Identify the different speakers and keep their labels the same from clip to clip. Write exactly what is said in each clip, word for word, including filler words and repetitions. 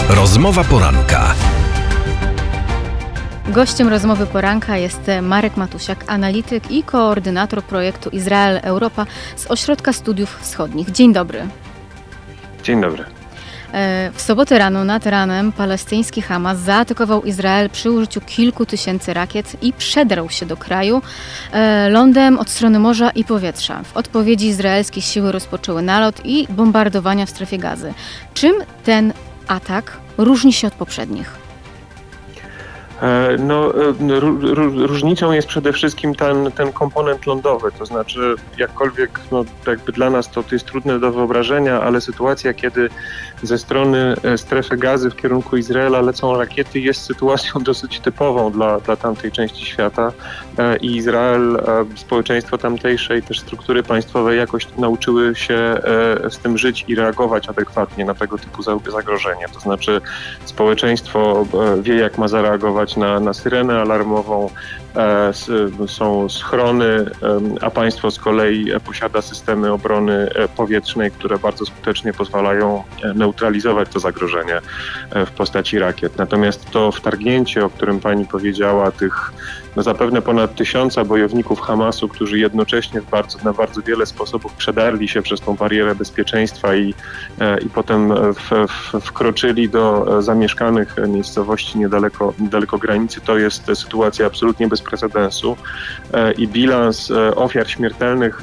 Speaker 1: Rozmowa poranka.
Speaker 2: Gościem rozmowy poranka jest Marek Matusiak, analityk i koordynator projektu Izrael-Europa z Ośrodka Studiów Wschodnich. Dzień dobry.
Speaker 3: Dzień dobry.
Speaker 2: W sobotę rano nad ranem palestyński Hamas zaatakował Izrael przy użyciu kilku tysięcy rakiet i przedarł się do kraju lądem od strony morza i powietrza. W odpowiedzi izraelskie siły rozpoczęły nalot i bombardowania w strefie Gazy. Czym ten atak różni się od poprzednich?
Speaker 3: No, różnicą jest przede wszystkim ten, ten komponent lądowy, to znaczy jakkolwiek no, jakby dla nas to, to jest trudne do wyobrażenia, ale sytuacja, kiedy ze strony strefy Gazy w kierunku Izraela lecą rakiety, jest sytuacją dosyć typową dla, dla tamtej części świata i Izrael, społeczeństwo tamtejsze i też struktury państwowe jakoś nauczyły się z tym żyć i reagować adekwatnie na tego typu zagrożenie, to znaczy społeczeństwo wie, jak ma zareagować Na, na syrenę alarmową, e, s, są schrony, e, a państwo z kolei posiada systemy obrony powietrznej, które bardzo skutecznie pozwalają neutralizować to zagrożenie w postaci rakiet. Natomiast to wtargnięcie, o którym pani powiedziała, tych no zapewne ponad tysiąca bojowników Hamasu, którzy jednocześnie w bardzo, na bardzo wiele sposobów przedarli się przez tą barierę bezpieczeństwa i, e, i potem w, w, wkroczyli do zamieszkanych miejscowości niedaleko, niedaleko granicy, to jest sytuacja absolutnie bez precedensu e, i bilans e, ofiar śmiertelnych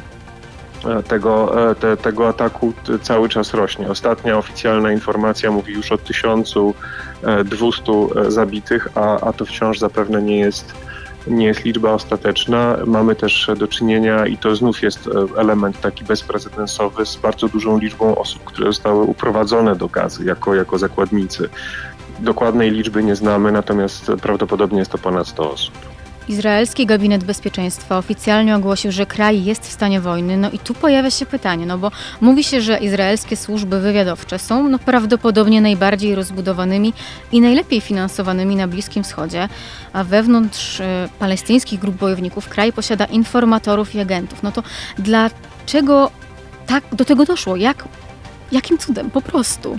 Speaker 3: Tego, te, tego ataku cały czas rośnie. Ostatnia oficjalna informacja mówi już o tysiącu dwustu zabitych, a, a to wciąż zapewne nie jest, nie jest liczba ostateczna. Mamy też do czynienia, i to znów jest element taki bezprecedensowy, z bardzo dużą liczbą osób, które zostały uprowadzone do Gazy jako, jako zakładnicy. Dokładnej liczby nie znamy, natomiast prawdopodobnie jest to ponad sto osób.
Speaker 2: Izraelski Gabinet Bezpieczeństwa oficjalnie ogłosił, że kraj jest w stanie wojny. No i tu pojawia się pytanie, no bo mówi się, że izraelskie służby wywiadowcze są no prawdopodobnie najbardziej rozbudowanymi i najlepiej finansowanymi na Bliskim Wschodzie, a wewnątrz y, palestyńskich grup bojowników kraj posiada informatorów i agentów. No to dlaczego tak do tego doszło? Jak, jakim cudem? Po prostu.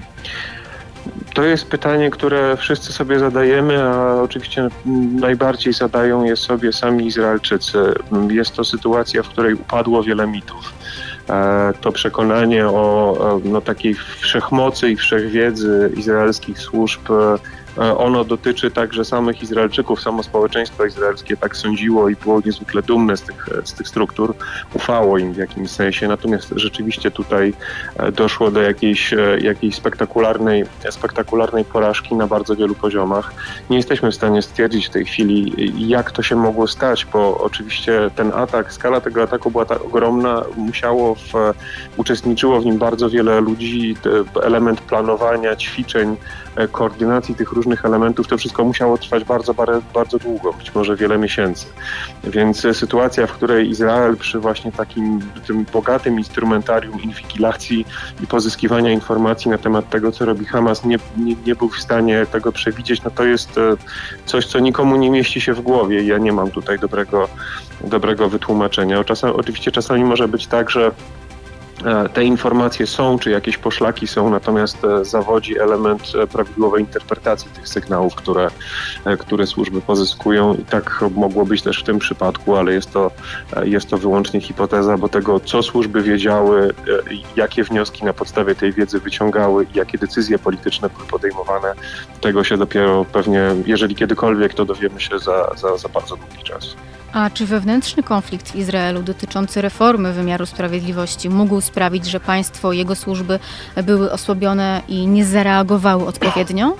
Speaker 3: To jest pytanie, które wszyscy sobie zadajemy, a oczywiście najbardziej zadają je sobie sami Izraelczycy. Jest to sytuacja, w której upadło wiele mitów. To przekonanie o no, takiej wszechmocy i wszechwiedzy izraelskich służb, ono dotyczy także samych Izraelczyków, samo społeczeństwo izraelskie tak sądziło i było niezwykle dumne z tych, z tych struktur, ufało im w jakimś sensie, natomiast rzeczywiście tutaj doszło do jakiejś, jakiejś spektakularnej, spektakularnej porażki na bardzo wielu poziomach. Nie jesteśmy w stanie stwierdzić w tej chwili, jak to się mogło stać, bo oczywiście ten atak, skala tego ataku była tak ogromna, musiało w, uczestniczyło w nim bardzo wiele ludzi, element planowania, ćwiczeń, koordynacji tych różnych elementów, to wszystko musiało trwać bardzo, bardzo, bardzo długo, być może wiele miesięcy. Więc sytuacja, w której Izrael przy właśnie takim tym bogatym instrumentarium inwigilacji i pozyskiwania informacji na temat tego, co robi Hamas, nie, nie, nie był w stanie tego przewidzieć, no to jest coś, co nikomu nie mieści się w głowie i ja nie mam tutaj dobrego, dobrego wytłumaczenia. Czasami, oczywiście czasami może być tak, że te informacje są, czy jakieś poszlaki są, natomiast zawodzi element prawidłowej interpretacji tych sygnałów, które, które służby pozyskują i tak mogło być też w tym przypadku, ale jest to, jest to wyłącznie hipoteza, bo tego, co służby wiedziały, jakie wnioski na podstawie tej wiedzy wyciągały i jakie decyzje polityczne były podejmowane, tego się dopiero pewnie, jeżeli kiedykolwiek, to dowiemy się za, za, za bardzo długi czas.
Speaker 2: A czy wewnętrzny konflikt w Izraelu dotyczący reformy wymiaru sprawiedliwości mógł sprawić, że państwo, jego służby były osłabione i nie zareagowały odpowiednio?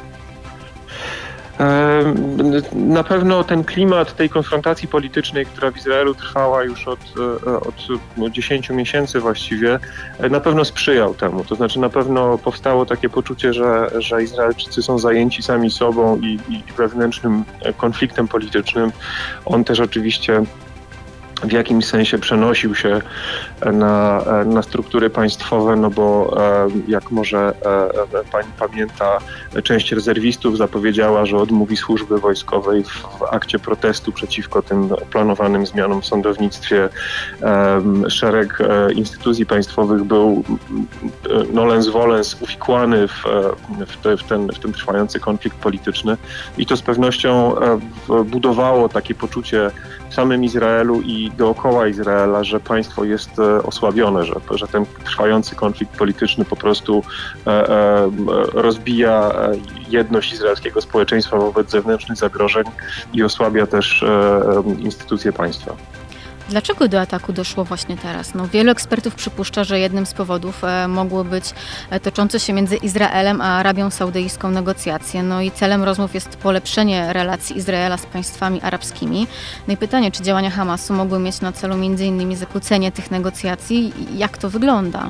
Speaker 3: Na pewno ten klimat tej konfrontacji politycznej, która w Izraelu trwała już od, od dziesięciu miesięcy właściwie, na pewno sprzyjał temu. To znaczy na pewno powstało takie poczucie, że, że Izraelczycy są zajęci sami sobą i, i wewnętrznym konfliktem politycznym. On też oczywiście w jakimś sensie przenosił się na, na struktury państwowe, no bo jak może pani pamięta, część rezerwistów zapowiedziała, że odmówi służby wojskowej w, w akcie protestu przeciwko tym planowanym zmianom w sądownictwie. Szereg instytucji państwowych był nolens volens uwikłany w, w, te, w, ten, w ten trwający konflikt polityczny i to z pewnością budowało takie poczucie w samym Izraelu i dookoła Izraela, że państwo jest osłabione, że, że ten trwający konflikt polityczny po prostu e, e, rozbija jedność izraelskiego społeczeństwa wobec zewnętrznych zagrożeń i osłabia też e, instytucje państwa.
Speaker 2: Dlaczego do ataku doszło właśnie teraz? No, wielu ekspertów przypuszcza, że jednym z powodów e, mogły być e, toczące się między Izraelem a Arabią Saudyjską negocjacje. No i celem rozmów jest polepszenie relacji Izraela z państwami arabskimi. No i pytanie, czy działania Hamasu mogły mieć na celu między innymi zakłócenie tych negocjacji? Jak to wygląda?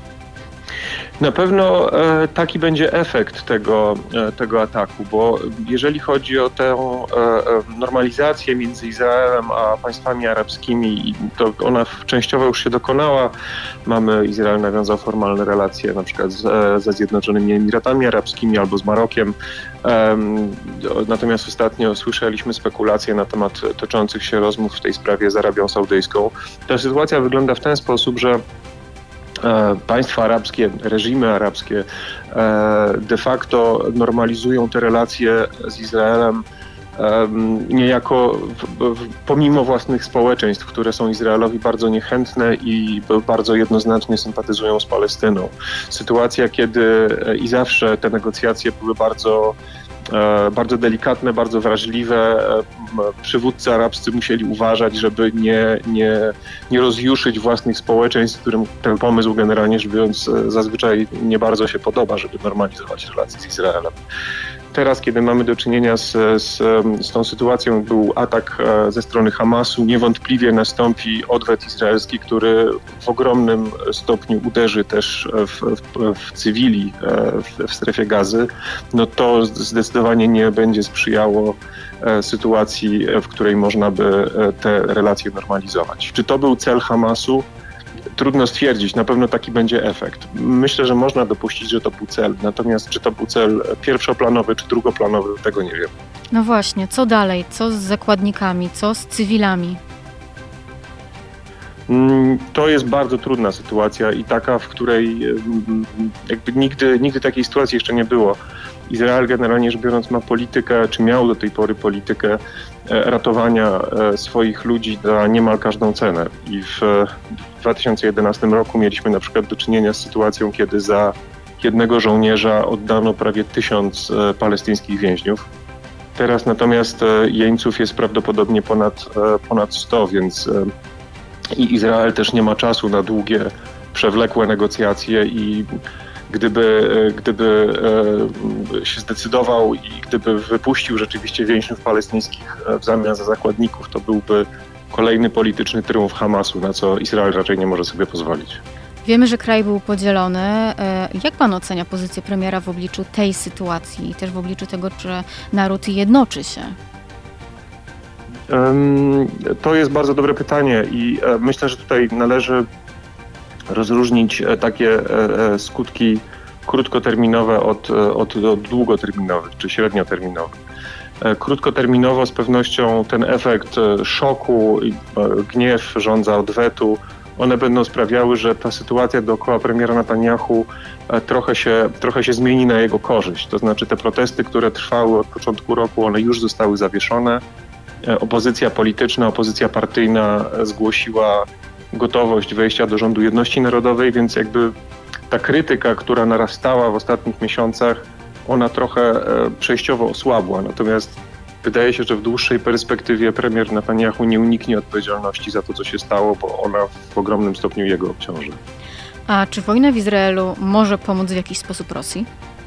Speaker 3: Na pewno e, taki będzie efekt tego, e, tego ataku, bo jeżeli chodzi o tę e, normalizację między Izraelem a państwami arabskimi, to ona częściowo już się dokonała. Mamy, Izrael nawiązał formalne relacje na przykład z, ze Zjednoczonymi Emiratami Arabskimi albo z Marokiem. E, natomiast ostatnio słyszeliśmy spekulacje na temat toczących się rozmów w tej sprawie z Arabią Saudyjską. Ta sytuacja wygląda w ten sposób, że państwa arabskie, reżimy arabskie de facto normalizują te relacje z Izraelem niejako w, w, pomimo własnych społeczeństw, które są Izraelowi bardzo niechętne i bardzo jednoznacznie sympatyzują z Palestyną. Sytuacja, kiedy i zawsze te negocjacje były bardzo bardzo delikatne, bardzo wrażliwe. Przywódcy arabscy musieli uważać, żeby nie, nie, nie rozjuszyć własnych społeczeństw, którym ten pomysł generalnie rzecz biorąc zazwyczaj nie bardzo się podoba, żeby normalizować relacje z Izraelem. Teraz, kiedy mamy do czynienia z, z, z tą sytuacją, był atak ze strony Hamasu, niewątpliwie nastąpi odwet izraelski, który w ogromnym stopniu uderzy też w, w, w cywili w, w strefie Gazy. No to zdecydowanie nie będzie sprzyjało sytuacji, w której można by te relacje normalizować. Czy to był cel Hamasu? Trudno stwierdzić, na pewno taki będzie efekt. Myślę, że można dopuścić, że to był cel, natomiast czy to był cel pierwszoplanowy czy drugoplanowy, tego nie wiem.
Speaker 2: No właśnie, co dalej? Co z zakładnikami? Co z cywilami?
Speaker 3: To jest bardzo trudna sytuacja i taka, w której jakby nigdy, nigdy takiej sytuacji jeszcze nie było. Izrael generalnie rzecz biorąc ma politykę, czy miał do tej pory politykę ratowania swoich ludzi za niemal każdą cenę. I w dwa tysiące jedenastym roku mieliśmy na przykład do czynienia z sytuacją, kiedy za jednego żołnierza oddano prawie tysiąc palestyńskich więźniów. Teraz natomiast jeńców jest prawdopodobnie ponad, ponad sto, więc i Izrael też nie ma czasu na długie, przewlekłe negocjacje i Gdyby, gdyby się zdecydował i gdyby wypuścił rzeczywiście więźniów palestyńskich w zamian za zakładników, to byłby kolejny polityczny triumf Hamasu, na co Izrael raczej nie może sobie pozwolić.
Speaker 2: Wiemy, że kraj był podzielony. Jak pan ocenia pozycję premiera w obliczu tej sytuacji i też w obliczu tego, że naród jednoczy się?
Speaker 3: To jest bardzo dobre pytanie i myślę, że tutaj należy rozróżnić takie skutki krótkoterminowe od, od, od długoterminowych czy średnioterminowych. Krótkoterminowo z pewnością ten efekt szoku, gniew, żądza odwetu, one będą sprawiały, że ta sytuacja dookoła premiera Netanjahu trochę się, trochę się zmieni na jego korzyść. To znaczy te protesty, które trwały od początku roku, one już zostały zawieszone. Opozycja polityczna, opozycja partyjna zgłosiła gotowość wejścia do rządu jedności narodowej, więc jakby ta krytyka, która narastała w ostatnich miesiącach, ona trochę przejściowo osłabła. Natomiast wydaje się, że w dłuższej perspektywie premier Netanjahu nie uniknie odpowiedzialności za to, co się stało, bo ona w ogromnym stopniu jego obciąży.
Speaker 2: A czy wojna w Izraelu może pomóc w jakiś sposób Rosji?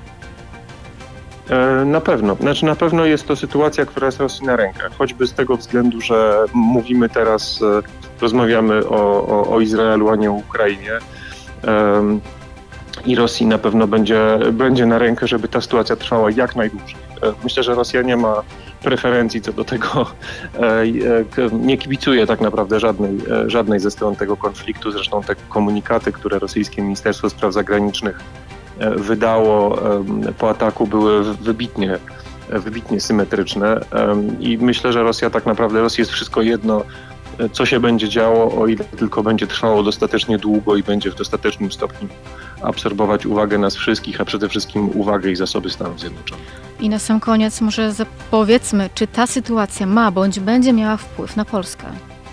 Speaker 3: Na pewno. Znaczy na pewno jest to sytuacja, która jest Rosji na rękę. Choćby z tego względu, że mówimy teraz, rozmawiamy o, o, o Izraelu, a nie o Ukrainie. Um, I Rosji na pewno będzie, będzie na rękę, żeby ta sytuacja trwała jak najdłużej. Myślę, że Rosja nie ma preferencji co do tego. Nie kibicuję tak naprawdę żadnej, żadnej ze stron tego konfliktu. Zresztą te komunikaty, które rosyjskie Ministerstwo Spraw Zagranicznych wydało po ataku, były wybitnie, wybitnie symetryczne i myślę, że Rosja tak naprawdę, Rosji jest wszystko jedno, co się będzie działo, o ile tylko będzie trwało dostatecznie długo i będzie w dostatecznym stopniu absorbować uwagę nas wszystkich, a przede wszystkim uwagę i zasoby Stanów Zjednoczonych.
Speaker 2: I na sam koniec może powiedzmy, czy ta sytuacja ma bądź będzie miała wpływ na Polskę?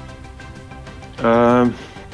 Speaker 3: E,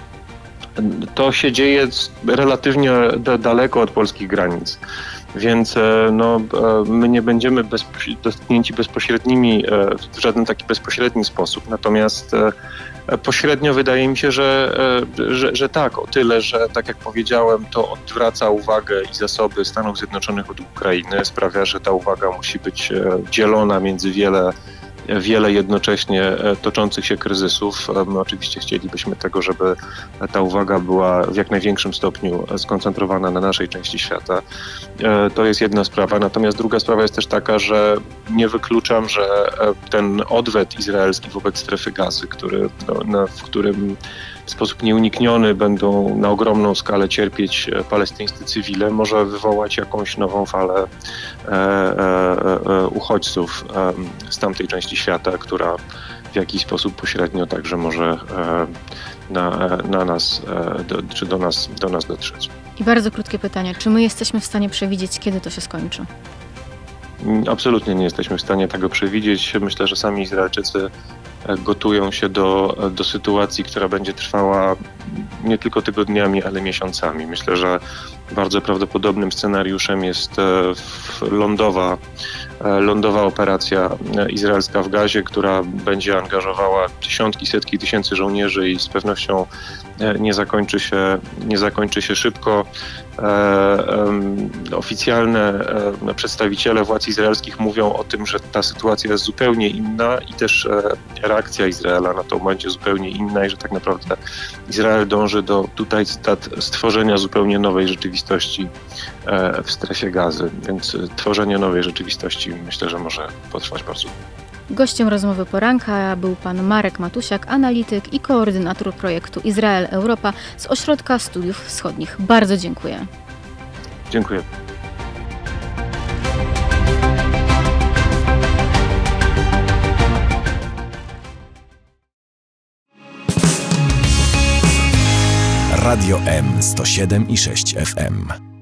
Speaker 3: to się dzieje relatywnie daleko od polskich granic. Więc no, my nie będziemy bezpoś- dotknięci bezpośrednimi, w żaden taki bezpośredni sposób. Natomiast pośrednio wydaje mi się, że, że, że tak, o tyle, że tak jak powiedziałem, to odwraca uwagę i zasoby Stanów Zjednoczonych od Ukrainy, sprawia, że ta uwaga musi być dzielona między wiele wiele jednocześnie toczących się kryzysów. My oczywiście chcielibyśmy tego, żeby ta uwaga była w jak największym stopniu skoncentrowana na naszej części świata. To jest jedna sprawa. Natomiast druga sprawa jest też taka, że nie wykluczam, że ten odwet izraelski wobec strefy Gazy, który, no, w którym w sposób nieunikniony będą na ogromną skalę cierpieć palestyńscy cywile, może wywołać jakąś nową falę e, e, uchodźców e, z tamtej części świata, która w jakiś sposób pośrednio także może e, na, na nas, e, do, czy do nas, do nas dotrzeć.
Speaker 2: I bardzo krótkie pytanie. Czy my jesteśmy w stanie przewidzieć, kiedy to się skończy?
Speaker 3: Absolutnie nie jesteśmy w stanie tego przewidzieć. Myślę, że sami Izraelczycy gotują się do, do sytuacji, która będzie trwała nie tylko tygodniami, ale miesiącami. Myślę, że bardzo prawdopodobnym scenariuszem jest lądowa, lądowa operacja izraelska w Gazie, która będzie angażowała dziesiątki, setki tysięcy żołnierzy i z pewnością nie zakończy się, nie zakończy się szybko. E, e, oficjalne e, przedstawiciele władz izraelskich mówią o tym, że ta sytuacja jest zupełnie inna i też e, reakcja Izraela na to będzie zupełnie inna i że tak naprawdę Izrael dąży do, tutaj cytat, stworzenia zupełnie nowej rzeczywistości e, w strefie Gazy. Więc tworzenie nowej rzeczywistości myślę, że może potrwać bardzo długo.
Speaker 2: Gościem rozmowy poranka był pan Marek Matusiak, analityk i koordynator projektu Izrael-Europa z Ośrodka Studiów Wschodnich. Bardzo dziękuję.
Speaker 3: Dziękuję.
Speaker 1: Radio M sto siedem i sześć F M.